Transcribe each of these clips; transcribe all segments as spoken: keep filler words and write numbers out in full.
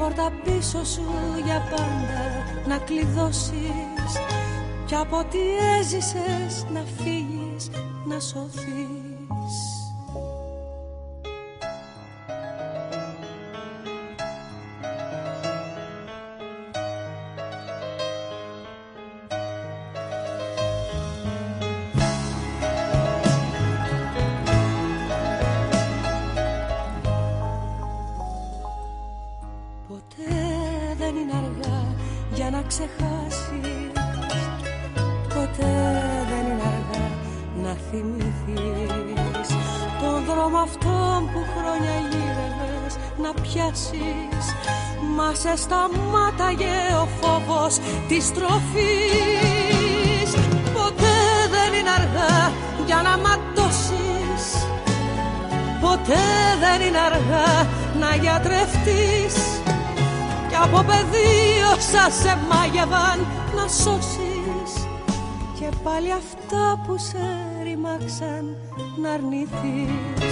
πόρτα πίσω σου για πάντα να κλειδώσεις, κι από ό,τι έζησες να φύγεις, να σωθείς. Ξεχάσεις, ποτέ δεν είναι αργά να θυμηθείς τον δρόμο αυτόν που χρόνια γύρευες να πιάσεις, μα σε σταμάταγε ο φόβος της τροφής. Ποτέ δεν είναι αργά για να ματώσεις, ποτέ δεν είναι αργά να γιατρευτείς, κι από πεδίο σας σε μάγευαν να σώσεις, και πάλι αυτά που σε ρημάξαν να αρνηθείς.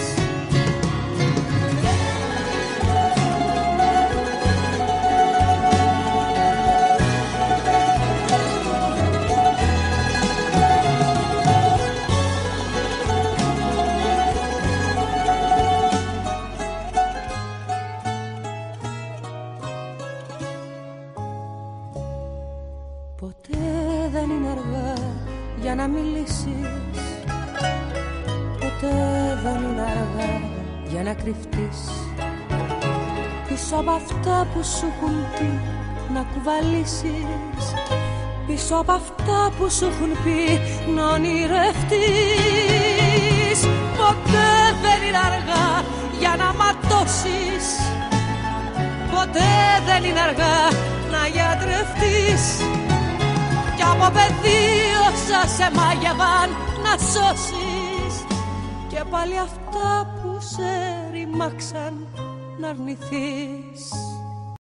Για να μιλήσεις, ποτέ δεν είναι αργά για να κρυφτείς πίσω από αυτά που σου έχουν πει να κουβαλήσεις, πίσω από αυτά που σου έχουν πει να ονειρευτείς. Ποτέ δεν είναι αργά για να ματώσεις, ποτέ δεν είναι αργά να γιατρευτείς, κι από πεδίο σας σε μάγευαν να σώσεις, και πάλι αυτά που σε ρημάξαν να αρνηθείς.